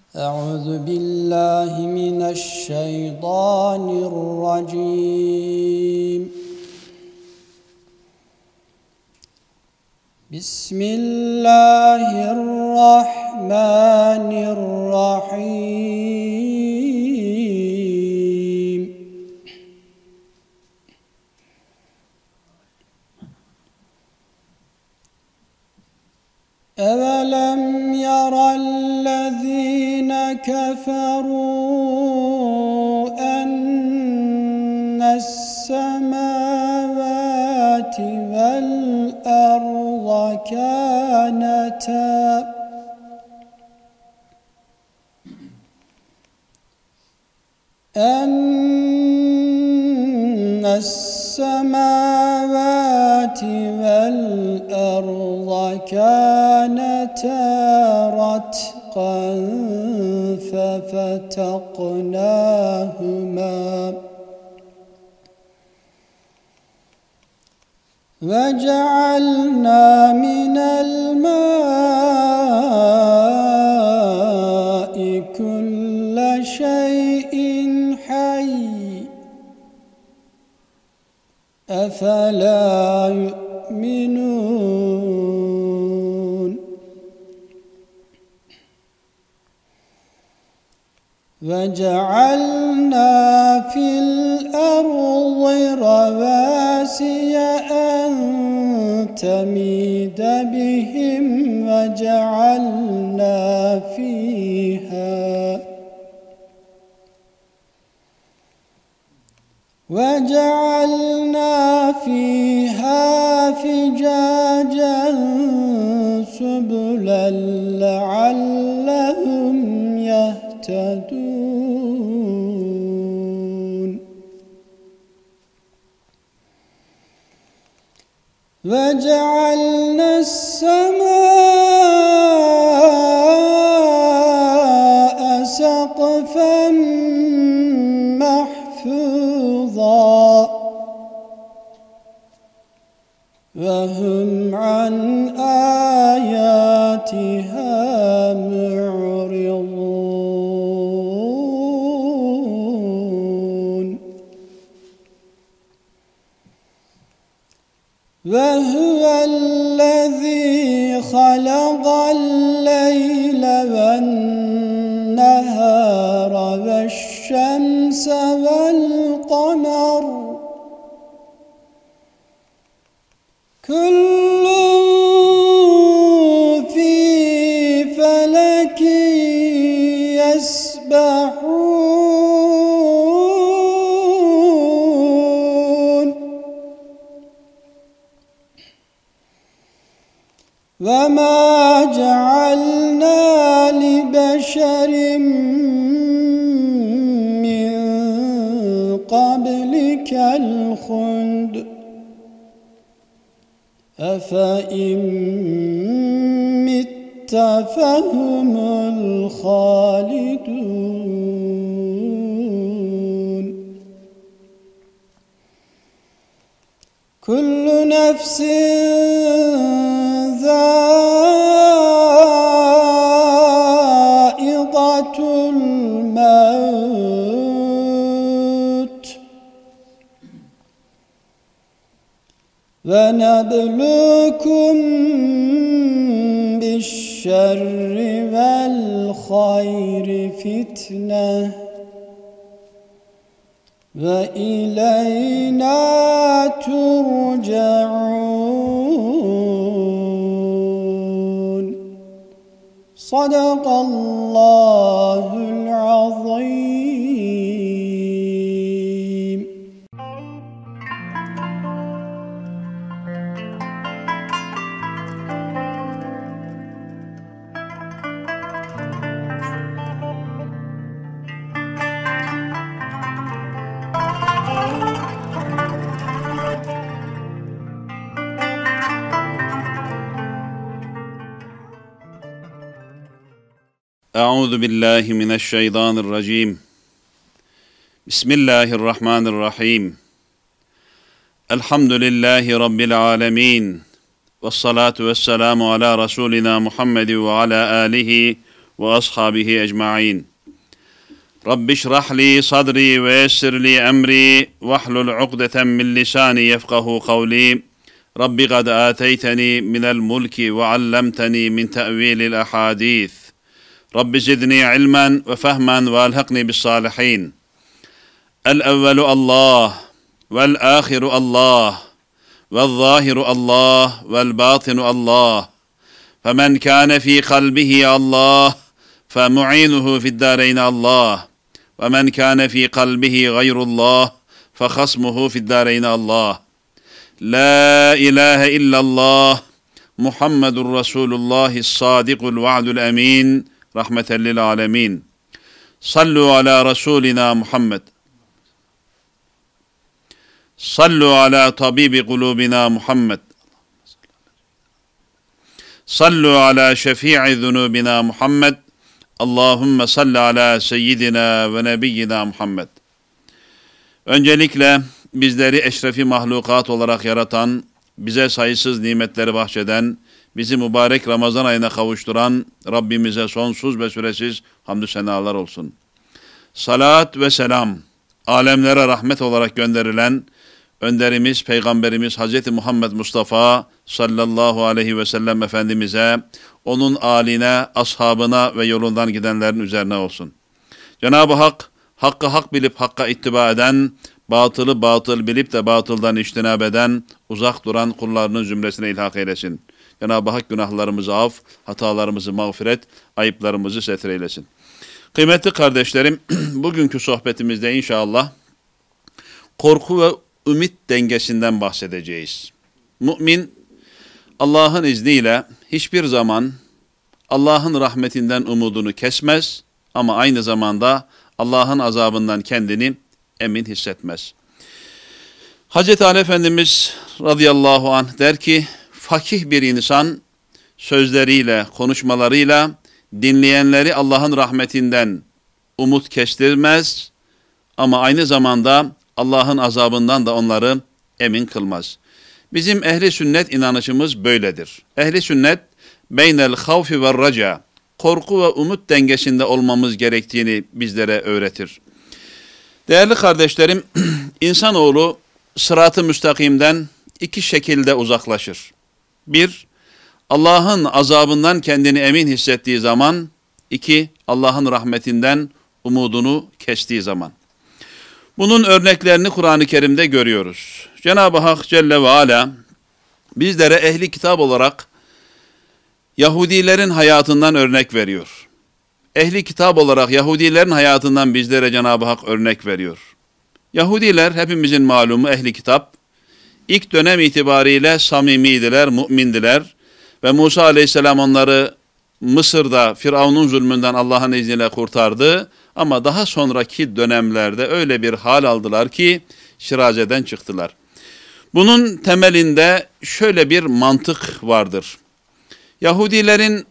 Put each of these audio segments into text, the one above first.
أعوذ بالله من الشيطان الرجيم. بسم الله الرحمن الرحيم. أولم يرى الذين كفروا أن السماوات والأرض كانتا رتقا ففتقناهما وجعلنا من الماء كل شيء حي أفلا يؤمنون وجعلنا في الأرض رواسي أن تميد بهم وجعلنا فيها فجاجا سبلا لعلهم يهتدون وجعلنا السماء سقفا محفوظا وهم عن آياتها معرضون وهو الذي خلق الليل والنهار والشمس والقمر كل في فلك يسبحون وما جعلنا لبشر من قبلك الخلد أفإن مت فهم الخالدون كل نفس ذائقة الموت ونبلوكم بالشر والخير فتنة وإلينا ترجعون صدق الله العظيم. Euzu billahi mineşşeytanirracim. Bismillahirrahmanirrahim. Elhamdülillahi Rabbil alemin. Vessalatu vesselamu ala Resulina Muhammed ve ala alihi وأصحابه أجمعين رب اشرح لي صدري ويسر لي أمري واحلل عقدة من لساني يفقه قولي رب قد آتيتني من الملك وعلمتني من تأويل الأحاديث رب زدني علما وفهما والحقني بالصالحين الأول الله والآخر الله والظاهر الله والباطن الله فمن كان في قلبه الله فمعينه في الدارين الله ومن كان في قلبه غير الله فخصمه في الدارين الله لا إله إلا الله محمد رسول الله الصادق الوعد الأمين رحمة للعالمين صلوا على رسولنا محمد صلوا على طبيب قلوبنا محمد صلوا على شفيع ذنوبنا محمد Allahümme salli ala seyyidina ve nebiyyina Muhammed. Öncelikle bizleri eşrefi mahlukat olarak yaratan, bize sayısız nimetleri bahşeden, bizi mübarek Ramazan ayına kavuşturan Rabbimize sonsuz ve süresiz hamdü senalar olsun. Salat ve selam, alemlere rahmet olarak gönderilen önderimiz, Peygamberimiz Hz. Muhammed Mustafa sallallahu aleyhi ve sellem Efendimiz'e, onun âline, ashabına ve yolundan gidenlerin üzerine olsun. Cenab-ı Hak, hakkı hak bilip hakka ittiba eden, batılı batıl bilip de batıldan içtinab eden, uzak duran kullarının zümresine ilhak eylesin. Cenab-ı Hak günahlarımızı af, hatalarımızı mağfiret, ayıplarımızı setreylesin. Kıymetli kardeşlerim, bugünkü sohbetimizde inşallah korku ve ümit dengesinden bahsedeceğiz. Mümin, Allah'ın izniyle hiçbir zaman Allah'ın rahmetinden umudunu kesmez ama aynı zamanda Allah'ın azabından kendini emin hissetmez. Hz. Ali Efendimiz radıyallahu anh der ki, fakih bir insan sözleriyle, konuşmalarıyla dinleyenleri Allah'ın rahmetinden umut kestirmez ama aynı zamanda Allah'ın azabından da onları emin kılmaz. Bizim ehli sünnet inanışımız böyledir. Ehli sünnet beynel havfi ve raca, korku ve umut dengesinde olmamız gerektiğini bizlere öğretir. Değerli kardeşlerim, insanoğlu sırat-ı müstakimden iki şekilde uzaklaşır. Bir, Allah'ın azabından kendini emin hissettiği zaman. İki, Allah'ın rahmetinden umudunu kestiği zaman. Bunun örneklerini Kur'an-ı Kerim'de görüyoruz. Cenab-ı Hak Celle ve Ala bizlere ehli kitap olarak Yahudilerin hayatından örnek veriyor. Ehli kitap olarak Yahudilerin hayatından bizlere Cenab-ı Hak örnek veriyor. Yahudiler hepimizin malumu ehli kitap. İlk dönem itibariyle samimiydiler, mümindiler ve Musa Aleyhisselam onları Mısır'da Firavun'un zulmünden Allah'ın izniyle kurtardı. Ama daha sonraki dönemlerde öyle bir hal aldılar ki şirazeden çıktılar. Bunun temelinde şöyle bir mantık vardır. Yahudilerin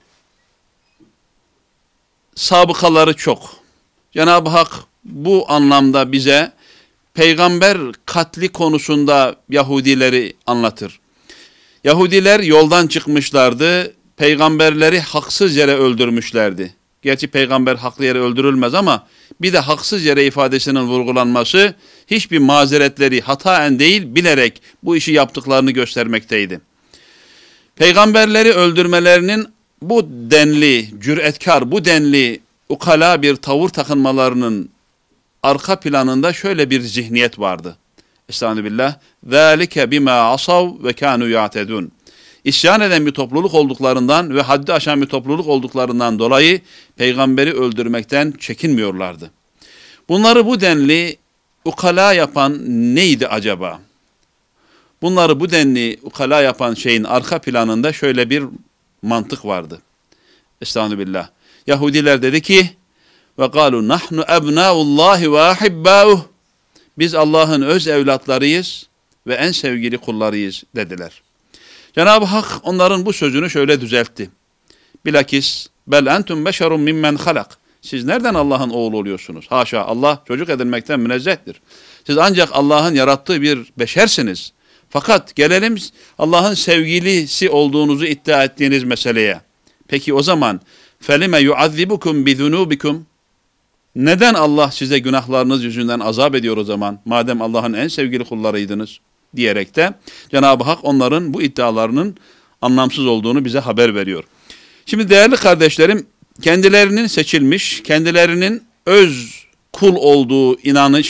sabıkaları çok. Cenab-ı Hak bu anlamda bize peygamber katli konusunda Yahudileri anlatır. Yahudiler yoldan çıkmışlardı, peygamberleri haksız yere öldürmüşlerdi. Gerçi peygamber haklı yere öldürülmez ama bir de haksız yere ifadesinin vurgulanması hiçbir mazeretleri hataen değil bilerek bu işi yaptıklarını göstermekteydi. Peygamberleri öldürmelerinin bu denli cüretkar, bu denli ukala bir tavır takınmalarının arka planında şöyle bir zihniyet vardı. Estağfirullah. ذَٰلِكَ بِمَا عَصَوْا وَكَانُوا يَعْتَدُونَ. İsyan eden bir topluluk olduklarından ve haddi aşan bir topluluk olduklarından dolayı peygamberi öldürmekten çekinmiyorlardı. Bunları bu denli ukala yapan neydi acaba? Bunları bu denli ukala yapan şeyin arka planında şöyle bir mantık vardı. Estağfirullah. Yahudiler dedi ki ve قَالُوا نَحْنُ اَبْنَاءُ اللّٰهِ وَاحِبَّاؤُهُ. Biz Allah'ın öz evlatlarıyız ve en sevgili kullarıyız dediler. Cenab-ı Hak onların bu sözünü şöyle düzeltti. Bilakis bel entum beşerun mimmen halak. Siz nereden Allah'ın oğlu oluyorsunuz? Haşa, Allah çocuk edinmekten münezzehtir. Siz ancak Allah'ın yarattığı bir beşersiniz. Fakat gelelim Allah'ın sevgilisi olduğunuzu iddia ettiğiniz meseleye. Peki o zaman فَلِمَ يُعَذِّبُكُمْ بِذُنُوبِكُمْ Neden Allah size günahlarınız yüzünden azap ediyor o zaman? Madem Allah'ın en sevgili kullarıydınız diyerek de Cenab-ı Hak onların bu iddialarının anlamsız olduğunu bize haber veriyor. Şimdi değerli kardeşlerim, kendilerinin seçilmiş, kendilerinin öz kul olduğu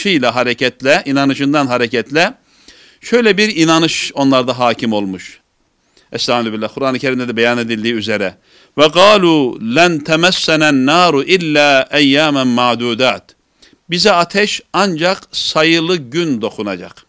inanışından hareketle şöyle bir inanış onlarda hakim olmuş. Estağfirullah. Kur'an-ı Kerim'de de beyan edildiği üzere ve قَالُوا لَنْ تَمَسَّنَا النَّارُ اِلَّا اَيَّامًا مَعْدُودَاتٍ Bize ateş ancak sayılı gün dokunacak.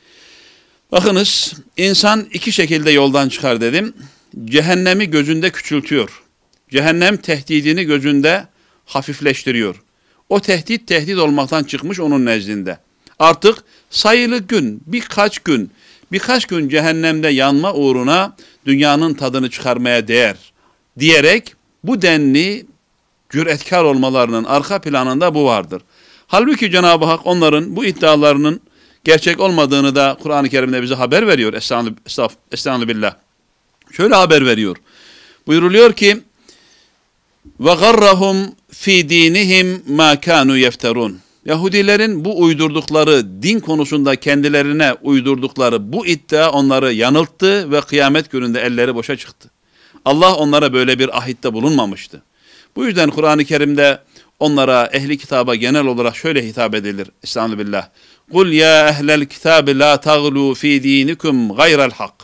Bakınız, insan iki şekilde yoldan çıkar dedim. Cehennemi gözünde küçültüyor. Cehennem tehdidini gözünde hafifleştiriyor. O tehdit olmaktan çıkmış onun nezdinde. Artık sayılı gün, birkaç gün cehennemde yanma uğruna dünyanın tadını çıkarmaya değer diyerek bu denli cüretkar olmalarının arka planında bu vardır. Halbuki Cenab-ı Hak onların bu iddialarının gerçek olmadığını da Kur'an-ı Kerim'de bize haber veriyor. Estağfirullah. Şöyle haber veriyor. Buyuruluyor ki وَغَرَّهُمْ فِي دِينِهِمْ مَا كَانُوا يَفْتَرُونَ Yahudilerin bu uydurdukları, din konusunda kendilerine uydurdukları bu iddia onları yanılttı ve kıyamet gününde elleri boşa çıktı. Allah onlara böyle bir ahitte bulunmamıştı. Bu yüzden Kur'an-ı Kerim'de onlara, ehli kitaba genel olarak şöyle hitap edilir. Estağfirullah. قُلْ يَا اَهْلَ الْكِتَابِ لَا تَغْلُوا ف۪ي د۪ينِكُمْ غَيْرَ الْحَقِّ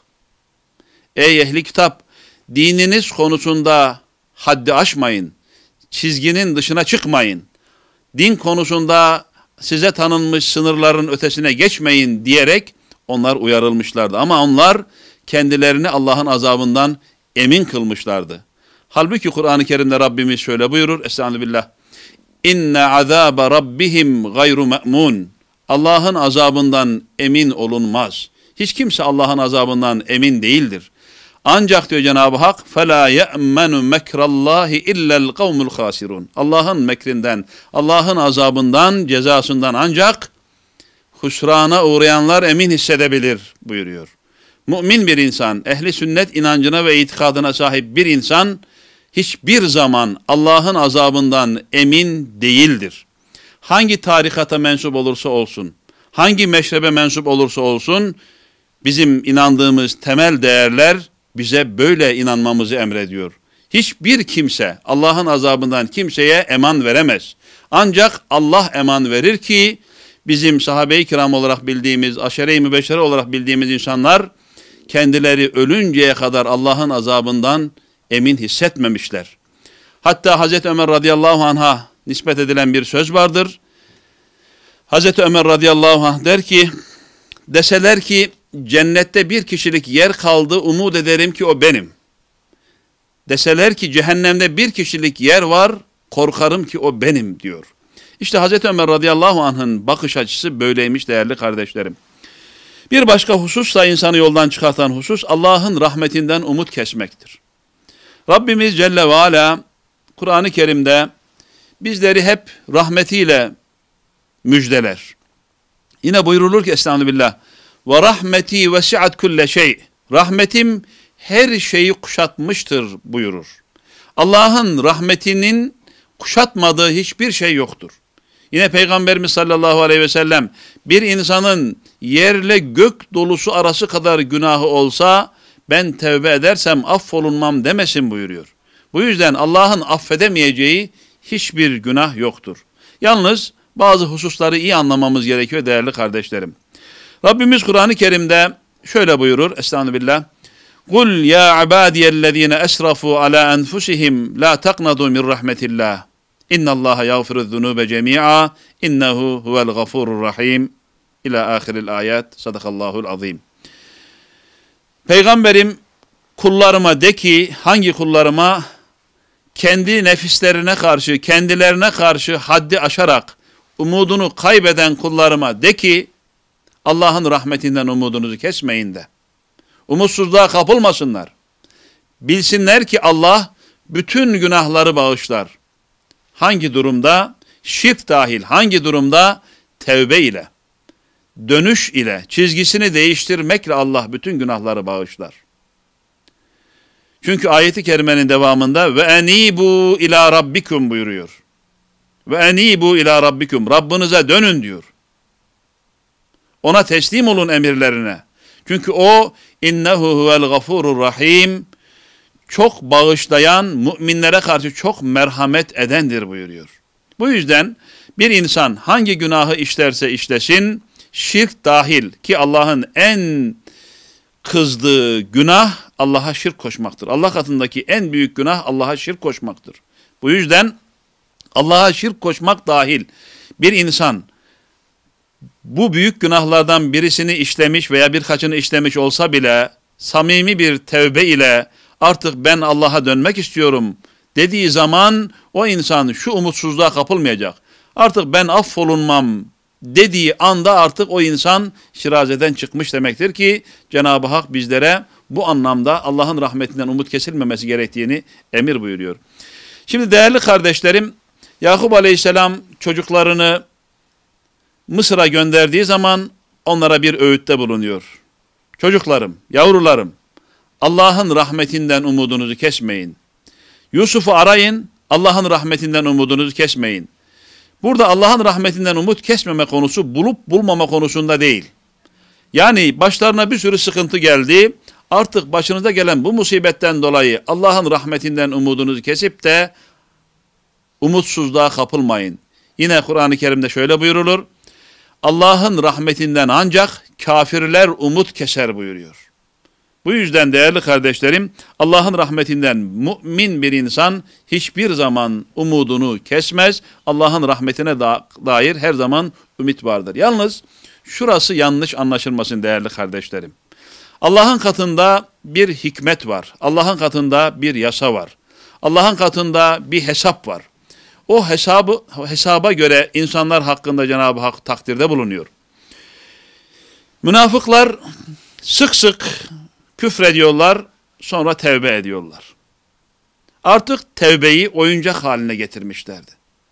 Ey ehli kitap! Dininiz konusunda haddi aşmayın. Çizginin dışına çıkmayın. Din konusunda size tanınmış sınırların ötesine geçmeyin diyerek onlar uyarılmışlardı. Ama onlar kendilerini Allah'ın azabından emin kılmışlardı. Halbuki Kur'an-ı Kerim'de Rabbimiz şöyle buyurur. Estağfirullah. İnne azabe rabbihim gayru me'mun. Allah'ın azabından emin olunmaz. Hiç kimse Allah'ın azabından emin değildir. Ancak diyor Cenab-ı Hak فَلَا يَأْمَنُ مَكْرَ اللّٰهِ اِلَّا الْقَوْمُ الْخَاسِرُونَ Allah'ın mekrinden, Allah'ın azabından, cezasından ancak husrana uğrayanlar emin hissedebilir buyuruyor. Mümin bir insan, ehli sünnet inancına ve itikadına sahip bir insan hiçbir zaman Allah'ın azabından emin değildir. Hangi tarikata mensup olursa olsun, hangi meşrebe mensup olursa olsun, bizim inandığımız temel değerler bize böyle inanmamızı emrediyor. Hiçbir kimse Allah'ın azabından kimseye eman veremez. Ancak Allah eman verir ki bizim sahabe-i kiram olarak bildiğimiz, aşere-i mübeşşere olarak bildiğimiz insanlar kendileri ölünceye kadar Allah'ın azabından emin hissetmemişler. Hatta Hazreti Ömer radıyallahu anh'a nispet edilen bir söz vardır. Hazreti Ömer radıyallahu anh der ki, deseler ki cennette bir kişilik yer kaldı, umut ederim ki o benim. Deseler ki cehennemde bir kişilik yer var, korkarım ki o benim diyor. İşte Hazreti Ömer radıyallahu anh'ın bakış açısı böyleymiş değerli kardeşlerim. Bir başka husus da insanı yoldan çıkartan husus Allah'ın rahmetinden umut kesmektir. Rabbimiz Celle ve Ala Kur'an-ı Kerim'de bizleri hep rahmetiyle müjdeler. Yine buyurulur ki Estağfirullah ve rahmeti vesi'at kulle şey. Rahmetim her şeyi kuşatmıştır buyurur. Allah'ın rahmetinin kuşatmadığı hiçbir şey yoktur. Yine Peygamberimiz sallallahu aleyhi ve sellem bir insanın yerle gök dolusu arası kadar günahı olsa ben tevbe edersem affolunmam demesin buyuruyor. Bu yüzden Allah'ın affedemeyeceği hiçbir günah yoktur. Yalnız bazı hususları iyi anlamamız gerekiyor değerli kardeşlerim. Rabbimiz Kur'an-ı Kerim'de şöyle buyurur. Estağfirullah. قُلْ يَا عَبَادِيَ الَّذ۪ينَ أَسْرَفُوا عَلَى أَنْفُسِهِمْ لَا تَقْنَضُوا مِنْ رَحْمَةِ اللّٰهِ اِنَّ اللّٰهَ يَغْفِرُ الذُّنُوبَ جَمِيعًا اِنَّهُ هُوَ الْغَفُورُ الرَّحِيمُ İlâ âhiril ayet. Sadakallahul azim. Peygamberim kullarıma de ki, hangi kullarıma? Kendi nefislerine karşı, kendilerine karşı haddi aşarak umudunu kaybeden kullarıma de ki, Allah'ın rahmetinden umudunuzu kesmeyin de. Umutsuzluğa kapılmasınlar. Bilsinler ki Allah bütün günahları bağışlar. Hangi durumda? Şirk dahil. Hangi durumda? Tevbe ile, dönüş ile, çizgisini değiştirmekle Allah bütün günahları bağışlar. Çünkü ayeti kerimenin devamında ve enibu ila rabbikum buyuruyor. Ve enibu ila rabbikum. Rabbinize dönün diyor. Ona teslim olun emirlerine. Çünkü o innehu huvel gafurur rahim. Çok bağışlayan, müminlere karşı çok merhamet edendir buyuruyor. Bu yüzden bir insan hangi günahı işlerse işlesin, şirk dahil ki Allah'ın en kızdığı günah Allah'a şirk koşmaktır. Allah katındaki en büyük günah Allah'a şirk koşmaktır. Bu yüzden Allah'a şirk koşmak dahil bir insan bu büyük günahlardan birisini işlemiş veya birkaçını işlemiş olsa bile samimi bir tevbe ile artık ben Allah'a dönmek istiyorum dediği zaman o insan şu umutsuzluğa kapılmayacak. Artık ben affolunmam dediği anda artık o insan şirazeden çıkmış demektir ki Cenab-ı Hak bizlere bu anlamda Allah'ın rahmetinden umut kesilmemesi gerektiğini emir buyuruyor. Şimdi değerli kardeşlerim, Yakup Aleyhisselam çocuklarını Mısır'a gönderdiği zaman onlara bir öğütte bulunuyor. Çocuklarım, yavrularım, Allah'ın rahmetinden umudunuzu kesmeyin. Yusuf'u arayın, Allah'ın rahmetinden umudunuzu kesmeyin. Burada Allah'ın rahmetinden umut kesmeme konusu bulup bulmama konusunda değil. Yani başlarına bir sürü sıkıntı geldi. Artık başınıza gelen bu musibetten dolayı Allah'ın rahmetinden umudunuzu kesip de umutsuzluğa kapılmayın. Yine Kur'an-ı Kerim'de şöyle buyurulur. Allah'ın rahmetinden ancak kafirler umut keser buyuruyor. Bu yüzden değerli kardeşlerim, Allah'ın rahmetinden mümin bir insan hiçbir zaman umudunu kesmez. Allah'ın rahmetine dair her zaman ümit vardır. Yalnız şurası yanlış anlaşılmasın değerli kardeşlerim. Allah'ın katında bir hikmet var. Allah'ın katında bir yasa var. Allah'ın katında bir hesap var. O hesaba göre insanlar hakkında Cenab-ı Hak takdirde bulunuyor. Münafıklar sık sık küfrediyorlar, sonra tevbe ediyorlar. Artık tevbeyi oyuncak haline getirmişlerdi.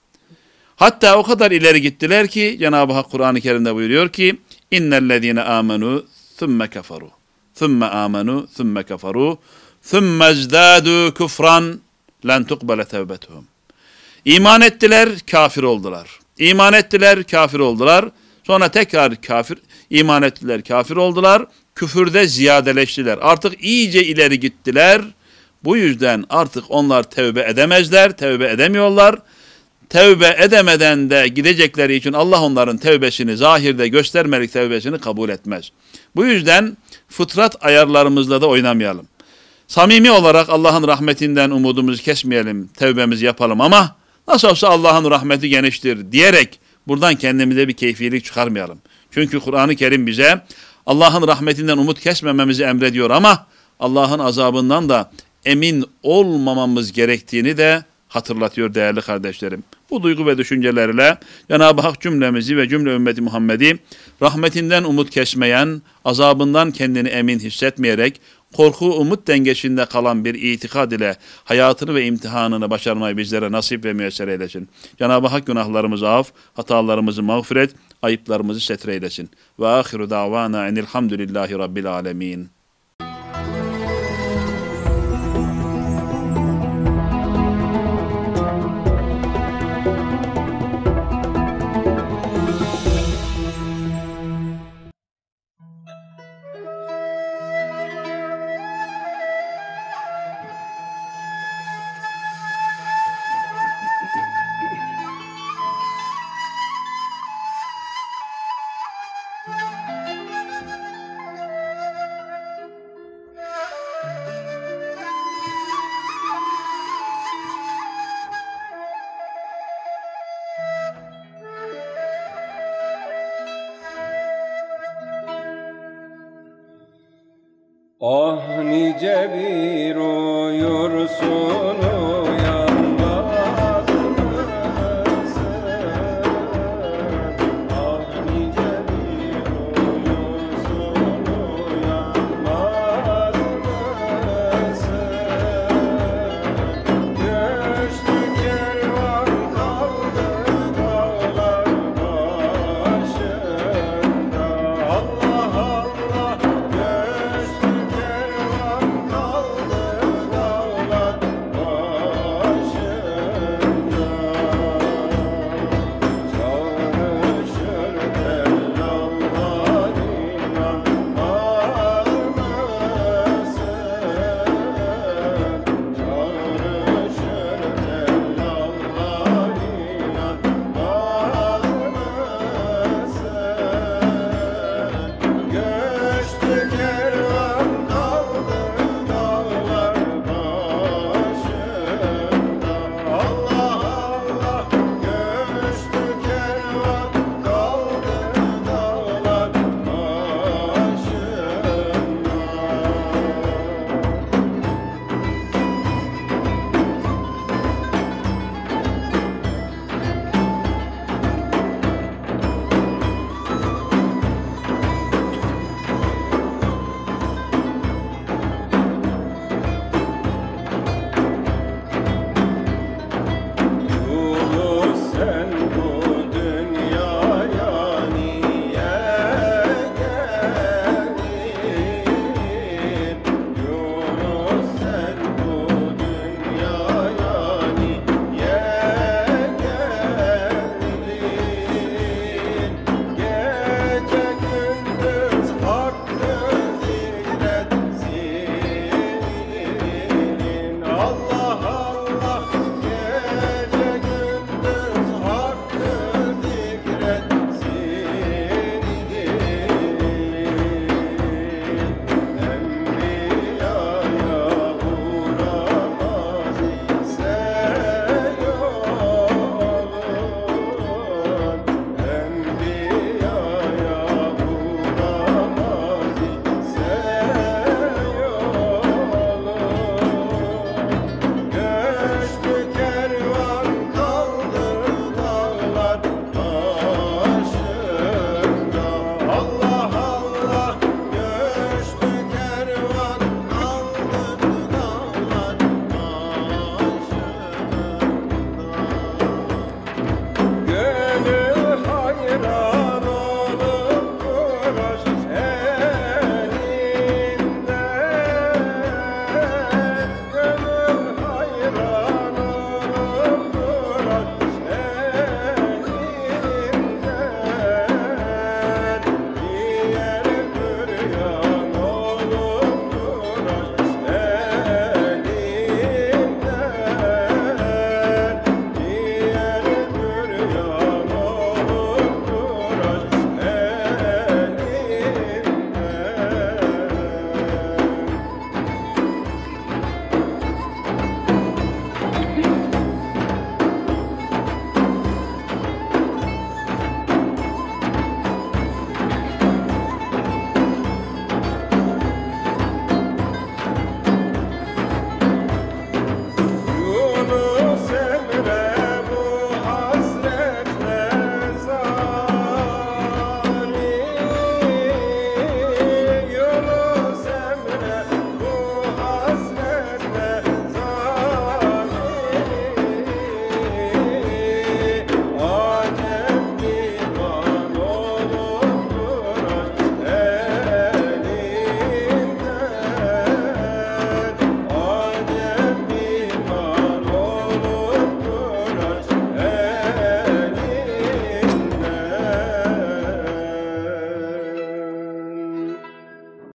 Hatta o kadar ileri gittiler ki Cenab-ı Hak Kur'an-ı Kerim'de buyuruyor ki innellezine amenu thumme keferu thumme amenu thumme keferu thumme izdadu kufran len tukbele tevbetuhum. İman ettiler, kafir oldular. İman ettiler, kafir oldular. Sonra tekrar iman ettiler, kafir oldular. Küfürde ziyadeleştiler. Artık iyice ileri gittiler. Bu yüzden artık onlar tevbe edemezler, tevbe edemiyorlar. Tevbe edemeden de gidecekleri için Allah onların tevbesini, zahirde göstermelik tevbesini kabul etmez. Bu yüzden fıtrat ayarlarımızla da oynamayalım. Samimi olarak Allah'ın rahmetinden umudumuzu kesmeyelim, tevbemizi yapalım ama nasıl olsa Allah'ın rahmeti geniştir diyerek buradan kendimize bir keyfilik çıkarmayalım. Çünkü Kur'an-ı Kerim bize Allah'ın rahmetinden umut kesmememizi emrediyor ama Allah'ın azabından da emin olmamamız gerektiğini de hatırlatıyor değerli kardeşlerim. Bu duygu ve düşüncelerle Cenab-ı Hak cümlemizi ve cümle ümmeti Muhammed'i rahmetinden umut kesmeyen, azabından kendini emin hissetmeyerek, korku umut dengesinde kalan bir itikad ile hayatını ve imtihanını başarmayı bizlere nasip ve müyesser eylesin. Cenab-ı Hak günahlarımızı af, hatalarımızı mağfiret, ayıplarımızı setre eylesin. Ve ahiru davana enilhamdülillahi rabbil alemin. Ah nice bir